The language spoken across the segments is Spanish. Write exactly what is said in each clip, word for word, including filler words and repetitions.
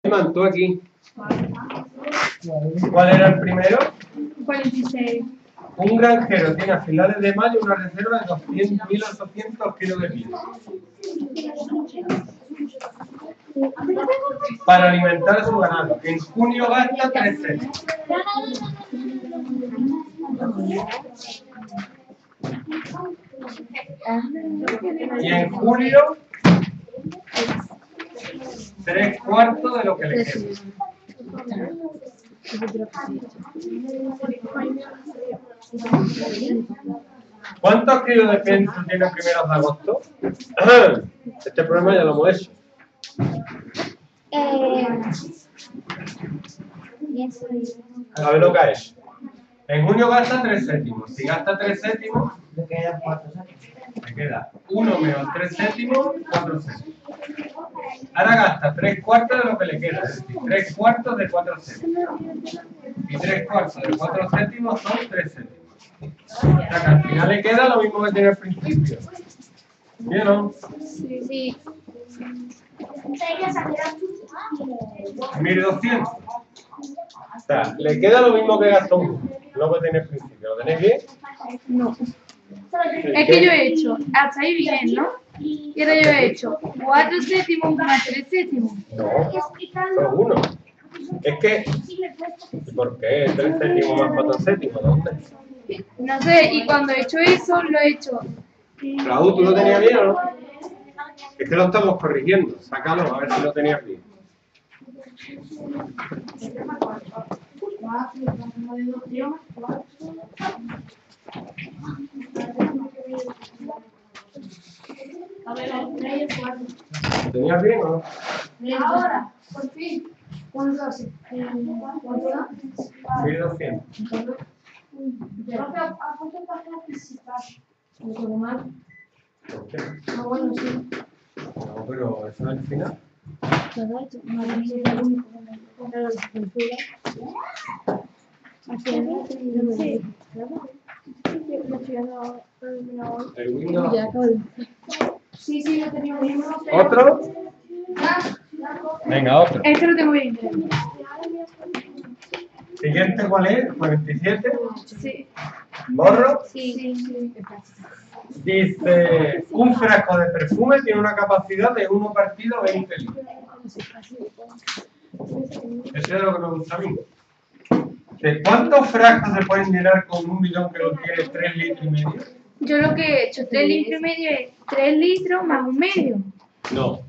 Tú aquí. ¿Cuál era el primero? cuarenta y seis. Un granjero tiene a finales de mayo una reserva de doscientos mil ochocientos kilos de pino para alimentar a su ganado. En junio gasta tres céntimos. Y en julio, tres cuartos de lo que le queda. ¿Cuántos kilos de pienso tiene el primero de agosto? Este problema ya lo hemos hecho. Eh, A ver lo que ha hecho. En junio gasta tres céntimos. Si gasta tres céntimos, Le quedan cuatro céntimos. me queda uno menos tres céntimos, cuatro céntimos. Ahora gasta tres cuartos de lo que le queda, es decir, tres cuartos de cuatro céntimos. Y tres cuartos de cuatro céntimos son tres céntimos. O sea que al final le queda lo mismo que tiene al principio. ¿Sí o no? sí, sí. mil doscientos. O sea, le queda lo mismo que gastó uno, lo que tiene al principio. ¿Lo tenéis bien? No. Es que yo he hecho, hasta ahí bien, ¿no? Y ahora yo he hecho cuatro céntimos más tres céntimos. No, solo uno. Es que, ¿y por qué? tres céntimos más cuatro céntimos, ¿dónde? No sé, y cuando he hecho eso, lo he hecho. Raúl, ¿tú lo tenías bien o no? Es que lo estamos corrigiendo. Sácalo, a ver si lo tenías bien. ¿Lo tenías bien o no? Ahora, por fin. ¿Cuánto hace? ¿Cuánto da? mil doscientos. ¿Por qué? No, pero eso es el final. El Windows. Sí, sí, lo tenía bien. ¿Otro? Venga, otro. Este lo tengo bien. Siguiente, ¿cuál es? cuarenta y siete. Sí. ¿Borro? Sí. Sí. Dice, un frasco de perfume tiene una capacidad de uno partido veinte litros. Eso es lo que me gusta a mí. ¿De cuántos frascos se pueden llenar con un bidón que contiene tres litros y medio? Yo lo que he hecho, tres litros y medio es tres litros más un medio. No,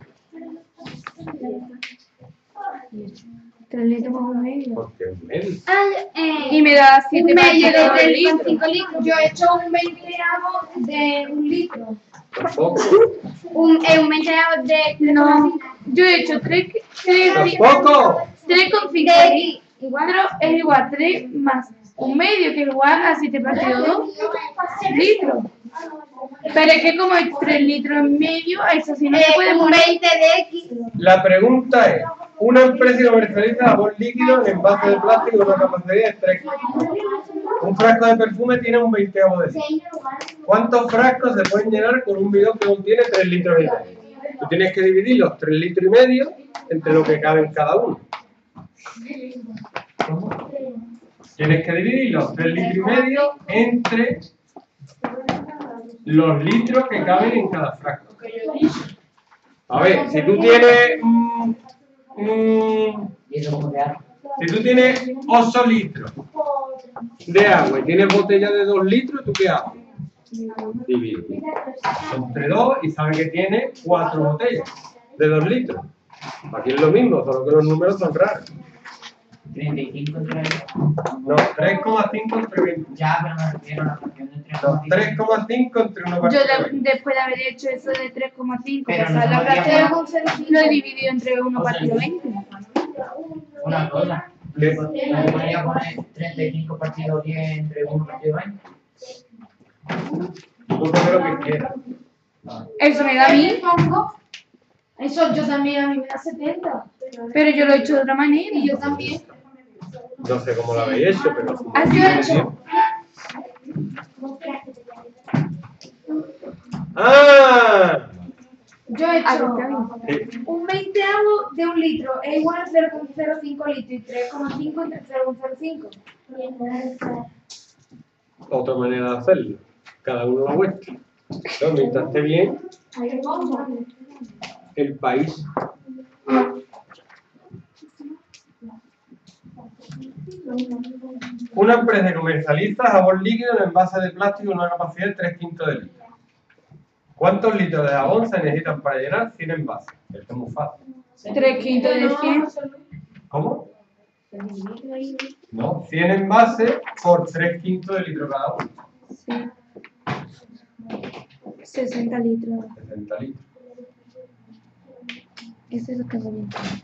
tres litros más un medio. porque un medio. Y me da siete medio de partidos de tres litro. coma cinco litros. Yo he hecho un veinteavo de un litro. Tampoco. Un, eh, un veinteavo de... No, yo he hecho tres ¡Tampoco! con cinco de igual es igual a tres más un medio, que es igual a siete partido dos litros. Pero es que como hay tres litros y medio, eso sí no se puede Eh, un poner. veinte de X. La pregunta es, una empresa comercializa jabón líquido en envase de plástico con una capacidad de tres. Un frasco de perfume tiene un veinteavo de litro. ¿Cuántos frascos se pueden llenar con un bidón que contiene tres litros y medio? Tú tienes que dividir los tres litros y medio entre lo que cabe en cada uno. Tienes que dividir los tres litros y medio entre los litros que caben en cada frasco. A ver, si tú tienes... Mm, mm, ¿Y eso cómo se hace? si tú tienes ocho litros de agua y tienes botella de dos litros, ¿tú qué haces? Divide entre dos y sabes que tiene cuatro botellas de dos litros. Aquí es lo mismo, solo que los números son raros. treinta y cinco entre... No, tres coma cinco entre veinte. Ya, pero me refiero a la fracción de tres No, coma cinco. tres coma cinco entre uno Yo partido la- de veinte. después de haber hecho eso de tres coma cinco, Pero pasar no la podríamos- fracción, lo he dividido entre uno O sea, partido veinte. Una cosa. ¿Qué? Me podría poner treinta y cinco partido diez entre uno partido veinte. Tú coge lo que quieras. Eso me da a mí, Eso yo también, a mí me da setenta. pero yo lo he hecho de otra manera. Y yo también. No sé cómo lo habéis hecho, pero... ¿Has hecho? ¡Ah! Yo he Ah, hecho está bien. Sí. un veinteavo de un litro es igual a cero coma cero cinco litros y tres coma cinco entre cero coma cero cinco. Otra manera de hacerlo. Cada uno la vuestra. Pero mientras esté bien, el país. Una empresa comercializa jabón líquido en envase de plástico con una capacidad de tres quintos de litro. ¿Cuántos litros de jabón se necesitan para llenar cien envases? Esto es muy fácil. Tres quintos de cien. ¿Cómo? No, cien envases por tres quintos de litro cada uno. Sí. sesenta litros. sesenta litros. Eso es lo que voy a entender.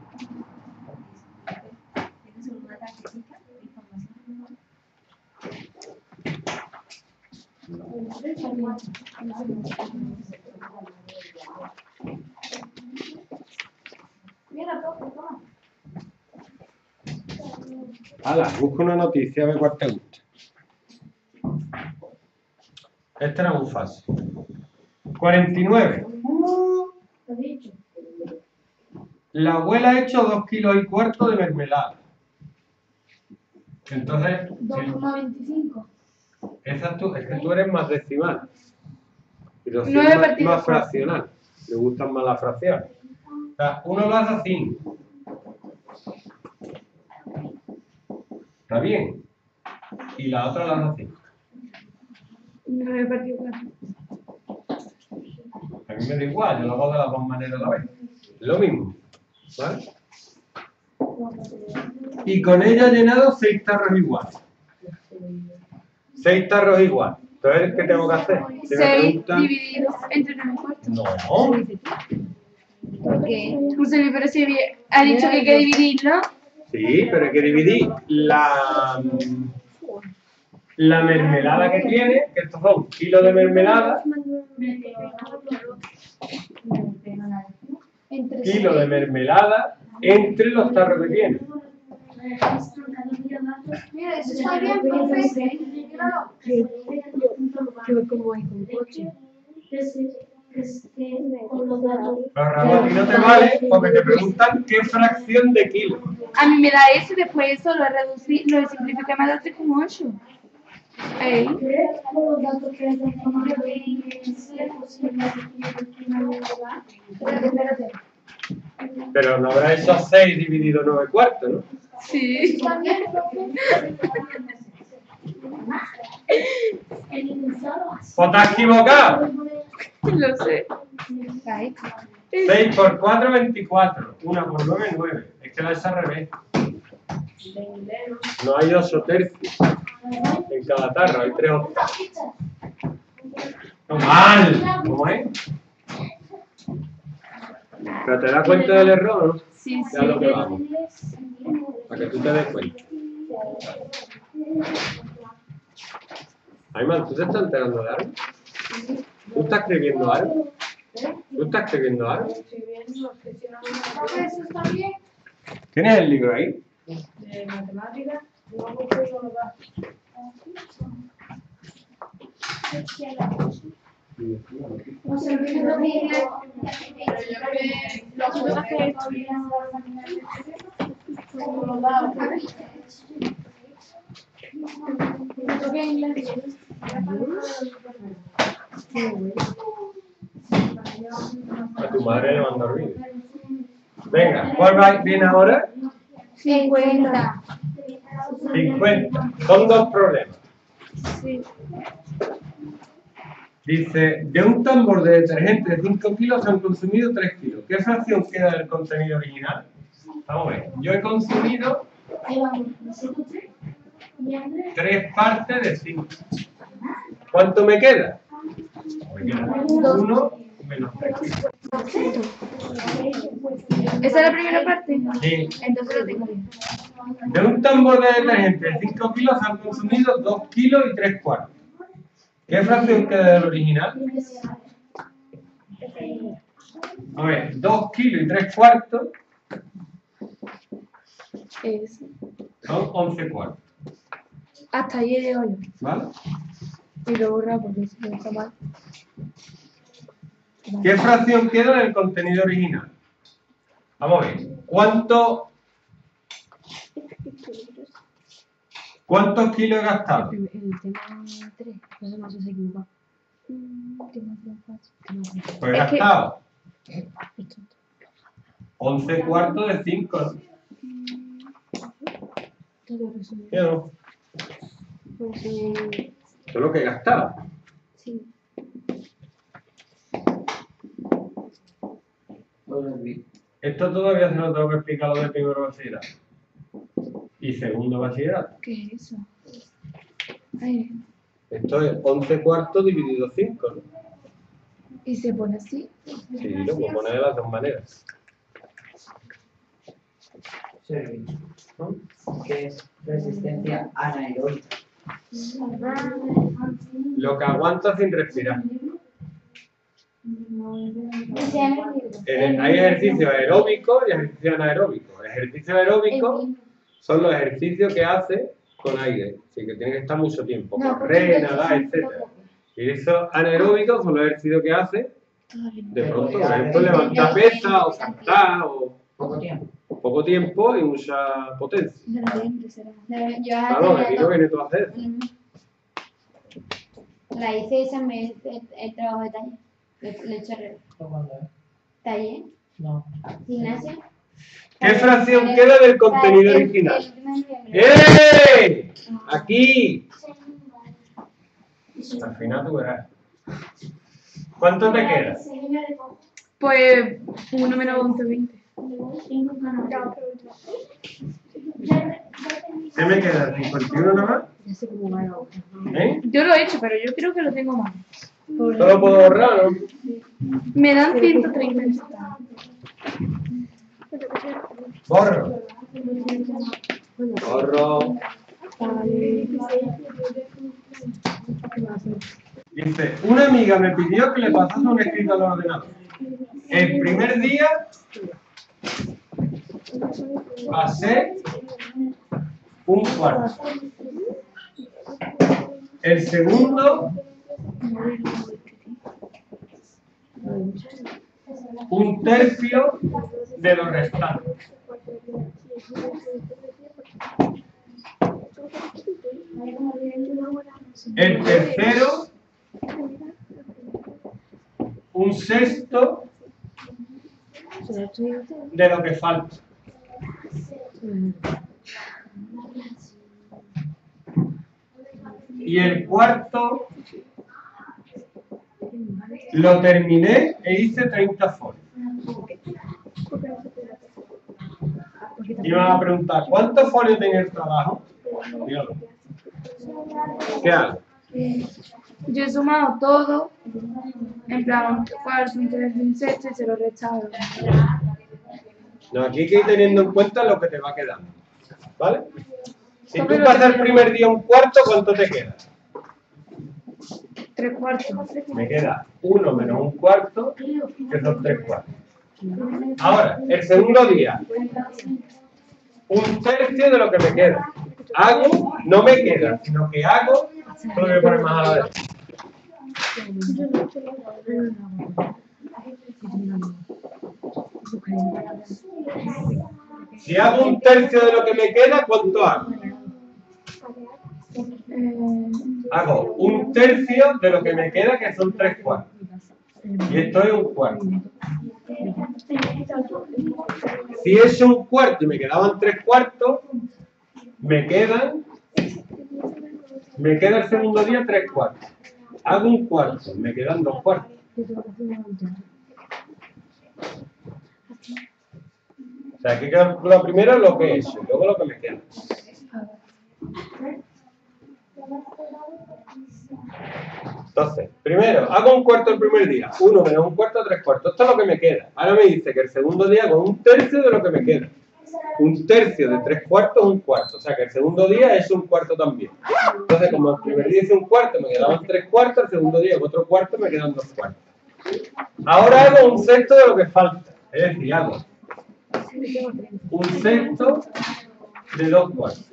Hala, busca una noticia, a ver cuál te gusta. Esta era muy fácil. cuarenta y nueve. La abuela ha hecho dos kilos y cuarto de mermelada. Entonces, dos coma veinticinco. esa tú, es que tú eres más decimal. Y yo soy Nueve más, partidos más fraccional. Me gustan más las fracciones. O sea, uno lo hace así. ¿Está bien? Y la otra la hace así. nueve partido cuatro. A mí me da igual, yo lo hago de las dos maneras a la vez. Lo mismo. ¿Vale? Y con ella he llenado seis tarros iguales. Seis tarros iguales. Entonces, ¿qué tengo que hacer? Si me seis preguntan... dividido entre nueve cuartos. No. ¿Por qué? José, pero si había- ha dicho que hay que dividirlo. Sí, pero hay que dividir la, la mermelada que tiene, que estos son kilos de mermelada, kilo de mermelada entre los tarros que tiene. Mira, eso está bien, profe. Míralo. Yo como hay con coche. Pero Ramón, a ti no te vale porque te preguntan qué fracción de kilo. A mí me da eso y después eso lo reducí, lo simplifiqué, me da tres coma ocho. Ey. Espérate, espérate. Pero no habrá hecho seis dividido nueve cuartos, ¿no? Sí. ¿Está bien, profe? ¡Pues te has equivocado! Lo sé. seis por cuatro, veinticuatro. uno por nueve, nueve. Es que la es al revés. No hay ocho tercios en cada tarro, hay tres octavos. No, mal. ¿Cómo es? Pero te das cuenta del error, ¿no? Sí, Ya lo que sí. vamos. Para que tú te des cuenta. Ayman, ¿tú te estás enterando de algo? ¿Tú estás escribiendo algo? ¿Tú estás escribiendo algo? Profe, eso está bien. ¿Tienes el libro ahí? De matemáticas, no puedo lograr. No se olviden de inglés. Los profes A tu madre le mandó olvido. Venga, ¿cuál va bien ahora? cincuenta. cincuenta. Son dos problemas. Sí. Dice, de un tambor de detergente de cinco kilos se han consumido tres kilos. ¿Qué fracción queda del contenido original? Vamos a ver. Yo he consumido tres partes de cinco. ¿Cuánto me queda? Me queda uno menos tres kilos. ¿Esa es la primera parte? Sí. Entonces lo tengo bien. De un tambor de detergente de cinco kilos se han consumido dos kilos y tres cuartos. ¿Qué fracción queda del original? A ver, dos kilos y tres cuartos Eso. son once cuartos. Hasta ahí llego yo. ¿Vale? Y lo borra porque si no está mal. ¿Qué fracción queda del contenido original? Vamos a ver. ¿Cuánto, ¿Cuántos kilos he gastado? El tema tres, no sé más si se equivoca. Tema cuatro. Pues he Es que- gastado once cuartos de cinco, ¿no? Todo resumido. ¿Sí o no? Pues eh, Eso es lo que he gastado. sí. Esto todavía se lo tengo que explicar lo de primero bachillerato. Y segundo bachillerato. ¿Qué es eso? Ay, Esto es once cuartos dividido cinco, ¿no? ¿y se pone así? Sí, lo puedo poner de las dos maneras. Sí. ¿Qué es resistencia anaeróbica? Lo que aguanta sin respirar. En- hay ejercicios aeróbicos y ejercicios anaeróbicos. El ejercicio aeróbico son los ejercicios que hace con aire, así que tiene que estar mucho tiempo, correr, nadar, etcétera. Y esos anaeróbicos son los ejercicios que hace de pronto, por ejemplo, levantar pesas o saltar o Poco tiempo. poco tiempo y mucha potencia. Yo Claro, aquí no viene todo a hacer. La hice esa vez el, el trabajo de taller. Le, le eché re- ¿Cuándo es? taller, No. gimnasia. ¿Qué fracción queda del contenido original? ¡Eh! Aquí. Al final tú verás. ¿Cuánto te queda? Pues uno menos once, veinte. ¿Qué me queda? ¿cincuenta y uno nada más? Ya sé cómo va la hoja. ¿Eh? Yo lo he hecho, pero yo creo que lo tengo mal. Solo puedo borrar, ¿no? Me dan ciento treinta. Borro. Borro. Dice, una amiga me pidió que le pasase un escrito al ordenador. El primer día pasé un cuarto. El segundo, un tercio de lo restante. El tercero, un sexto de lo que falta. Y el cuarto lo terminé e hice treinta folios. Y me van a preguntar, ¿cuántos folios tiene el trabajo? Dígalo. ¿Qué hago? Yo he sumado todo, en plan, un cuarto, un tercio, un sexto y se lo he restado. No, aquí hay que ir teniendo en cuenta lo que te va quedando. ¿Vale? Si tú pasas el primer día un cuarto, ¿cuánto te queda? Tres cuartos. Me queda uno menos un cuarto, que son tres cuartos. Ahora, el segundo día, un tercio de lo que me queda. Hago, no me queda, sino que hago, lo voy a poner más a la derecha. Si hago un tercio de lo que me queda, ¿cuánto hago? Eh, Hago un tercio de lo que me queda, que son tres cuartos. Y esto es un cuarto. Si he hecho un cuarto y me quedaban tres cuartos, me quedan, me queda el segundo día tres cuartos. Hago un cuarto, me quedan dos cuartos. O sea, aquí calculo primero lo que he hecho y luego lo que me queda. Entonces, primero, hago un cuarto el primer día. Uno menos un cuarto, tres cuartos. Esto es lo que me queda. Ahora me dice que el segundo día hago un tercio de lo que me queda. Un tercio de tres cuartos, un cuarto. O sea, que el segundo día es un cuarto también. Entonces, como el primer día hice un cuarto, me quedaban tres cuartos. El segundo día hago otro cuarto, me quedan dos cuartos. Ahora hago un sexto de lo que falta. Es decir, hago un sexto de dos cuartos.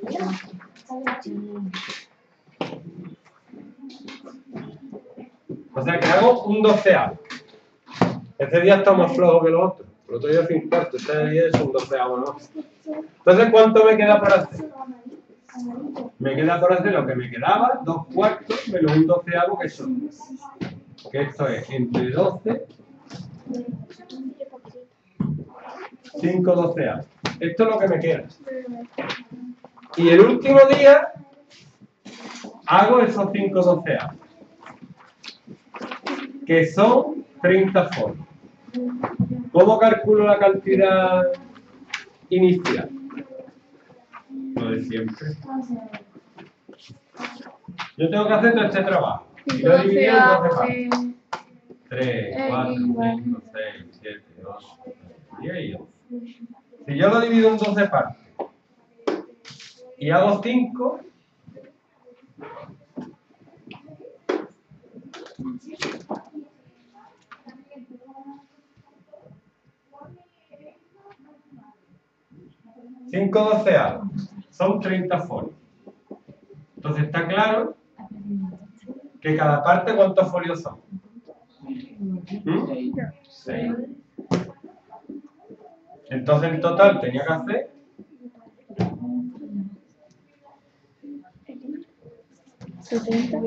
O sea que hago un doceavo. Este día está más flojo que los otros. El otro día sin cuarto, este día es un doceavo, ¿no? Entonces, ¿cuánto me queda por hacer? Me queda por hacer lo que me quedaba, dos cuartos menos un doceavo, que son. Que esto es entre doce, cinco doceavos. Esto es lo que me queda. Y el último día hago esos cinco doceavos, que son treinta folios. ¿Cómo calculo la cantidad inicial? Lo de siempre. Yo tengo que hacer todo este trabajo. Y lo divido en doce partes. tres, cuatro, cinco, seis, siete, ocho, diez y once. Si yo lo divido en doce partes y hago cinco, cinco doceavos son treinta folios. Entonces está claro que cada parte, ¿cuántos folios son? ¿Mm? seis. Entonces en total tenía que hacer setenta.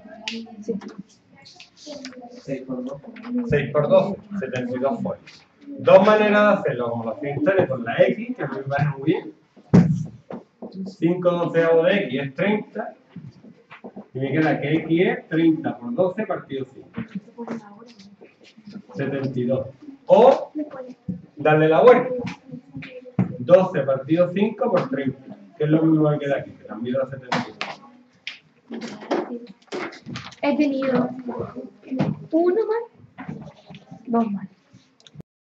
seis por doce, setenta y dos folios. Dos maneras de hacerlo, como lo hacía ustedes con la X, que a mí me parece muy bien. cinco doceavos de X es treinta. Y me queda que X es treinta por doce partido cinco. setenta y dos. O darle la vuelta. doce partido cinco por treinta. Que es lo mismo que queda aquí, que también da setenta y dos. He tenido uno mal, dos mal.